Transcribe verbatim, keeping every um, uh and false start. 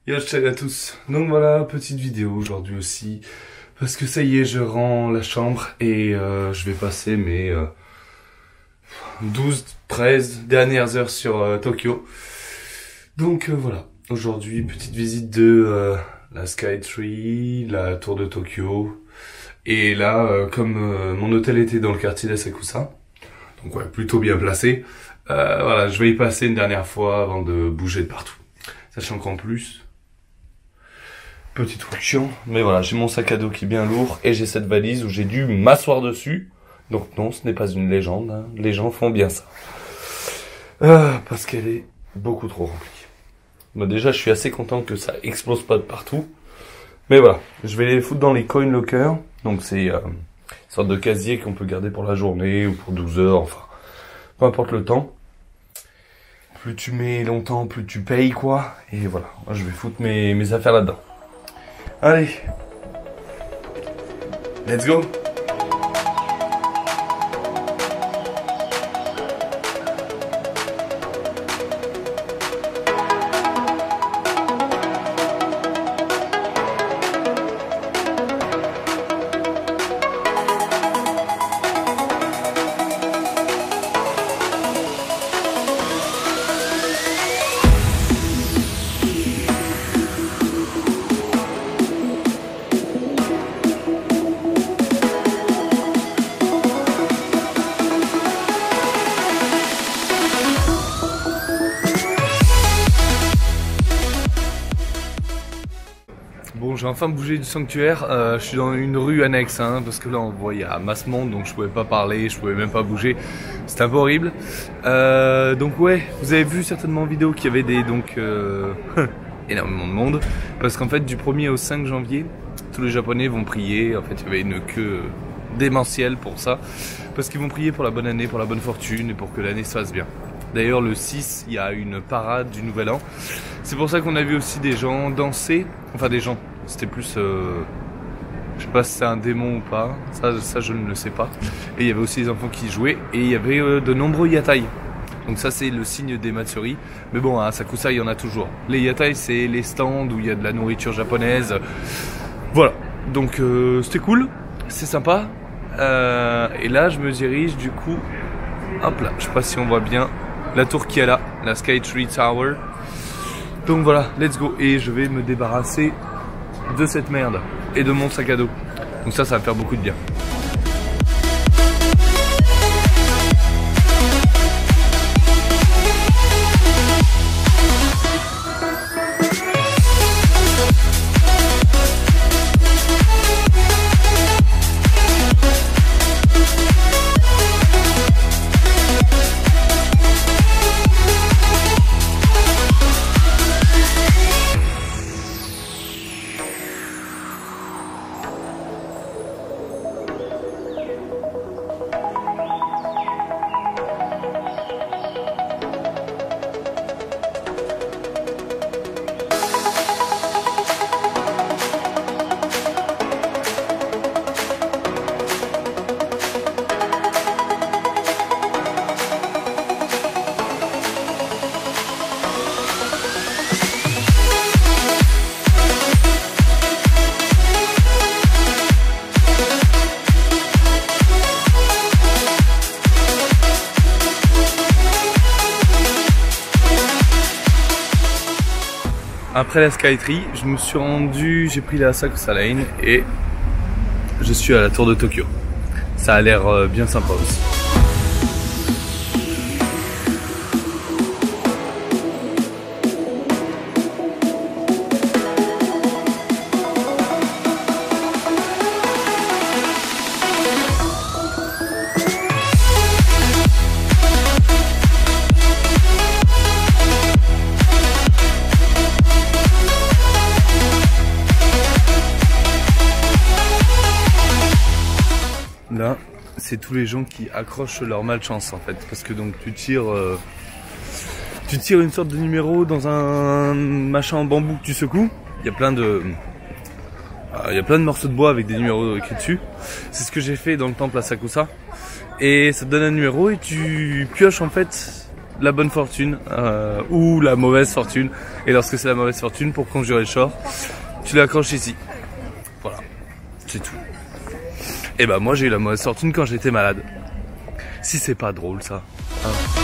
Yo, ciao à tous. Donc voilà, petite vidéo aujourd'hui aussi. Parce que ça y est, je rends la chambre et euh, je vais passer mes euh, douze treize dernières heures sur euh, Tokyo. Donc euh, voilà, aujourd'hui, petite visite de euh, la Skytree, la tour de Tokyo. Et là, euh, comme euh, mon hôtel était dans le quartier d'Asakusa, donc ouais, plutôt bien placé, euh, voilà, je vais y passer une dernière fois avant de bouger de partout. Sachant qu'en plus, petit truc chiant, mais voilà, j'ai mon sac à dos qui est bien lourd et j'ai cette valise où j'ai dû m'asseoir dessus. Donc non, ce n'est pas une légende, hein. Les gens font bien ça. Euh, parce qu'elle est beaucoup trop remplie. Bon, déjà, je suis assez content que ça explose pas de partout. Mais voilà, je vais les foutre dans les coin lockers. Donc c'est euh, une sorte de casier qu'on peut garder pour la journée ou pour douze heures, enfin, peu importe le temps. Plus tu mets longtemps, plus tu payes, quoi. Et voilà, moi, je vais foutre mes, mes affaires là-dedans. Allez, let's go. Bon, j'ai enfin bougé du sanctuaire, euh, je suis dans une rue annexe, hein, parce que là on voit il y a masse monde, donc je pouvais pas parler, je pouvais même pas bouger, c'était un peu horrible. Euh, donc ouais, vous avez vu certainement en vidéo qu'il y avait des, donc, euh, énormément de monde, parce qu'en fait du premier au cinq janvier, tous les Japonais vont prier, en fait il y avait une queue démentielle pour ça, parce qu'ils vont prier pour la bonne année, pour la bonne fortune et pour que l'année se fasse bien. D'ailleurs le six, il y a une parade du Nouvel An. C'est pour ça qu'on a vu aussi des gens danser. Enfin des gens, c'était plus... Euh, je sais pas si c'est un démon ou pas. Ça, ça je ne le sais pas. Et il y avait aussi des enfants qui jouaient. Et il y avait euh, de nombreux yatai. Donc ça c'est le signe des Matsuri. Mais bon, à Asakusa il y en a toujours. Les yatai c'est les stands où il y a de la nourriture japonaise. Voilà. Donc euh, c'était cool. C'est sympa. Euh, et là je me dirige du coup... Hop là, je sais pas si on voit bien la tour qui est là, la Skytree Tower. Donc voilà, let's go. Et je vais me débarrasser de cette merde et de mon sac à dos. Donc ça, ça va me faire beaucoup de bien. Après la Skytree, je me suis rendu, j'ai pris la Asakusa Line et je suis à la tour de Tokyo. Ça a l'air bien sympa aussi. Là, c'est tous les gens qui accrochent leur malchance en fait, parce que donc tu tires, euh, tu tires une sorte de numéro dans un machin en bambou que tu secoues. Il y a plein de, euh, il y a plein de morceaux de bois avec des numéros écrits dessus. C'est ce que j'ai fait dans le temple Asakusa, et ça te donne un numéro et tu pioches en fait la bonne fortune euh, ou la mauvaise fortune. Et lorsque c'est la mauvaise fortune, pour conjurer le sort, tu l'accroches ici. Voilà, c'est tout. Et bah moi j'ai eu la mauvaise fortune quand j'étais malade. Si c'est pas drôle ça. Hein.